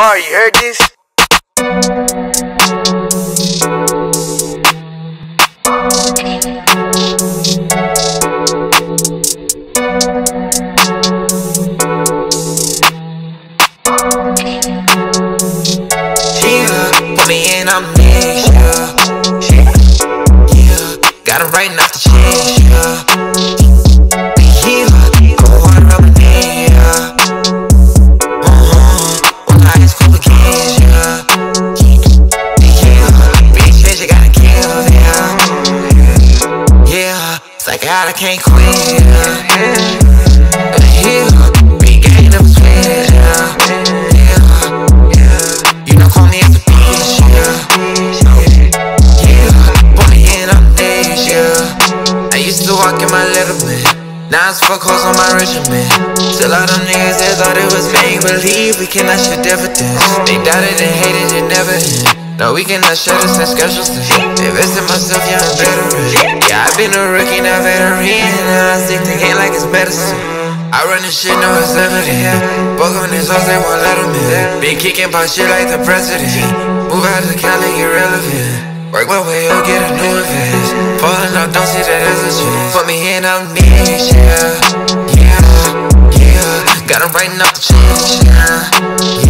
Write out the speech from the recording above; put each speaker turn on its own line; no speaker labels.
Ma, you heard this?
Put me in, I'm next, yeah. Got him writing off the chest, yeah. Go hard up my neck, yeah. When I ask cool again, yeah. Bitch, bitch, you gotta kill, yeah. Yeah, it's like God, I can't quit, yeah. Big gang, never switch, yeah. You know, call me as a bitch, yeah. Put me in, I'm next, yeah. I used to walk in my Letterman. Now it's fuck hoes on my regimen. Still all them niggas that thought it was make believe. We cannot share evidence. They doubted and hated it never end. No, we cannot share the same schedules. Invest in myself, yeah, I'm better. Yeah, I've been a rookie, now veteran. And I stick to game like it's medicine. I run this shit, no it's evident. Fuck on this hoes, they won't let them in. Been kicking about shit like the president. Move out of the Cali, irrelevant. Work my way up, get a new advance. Falling up, don't see that as a chance. Put me in, I'm next, yeah. Got him writing off the chest, yeah.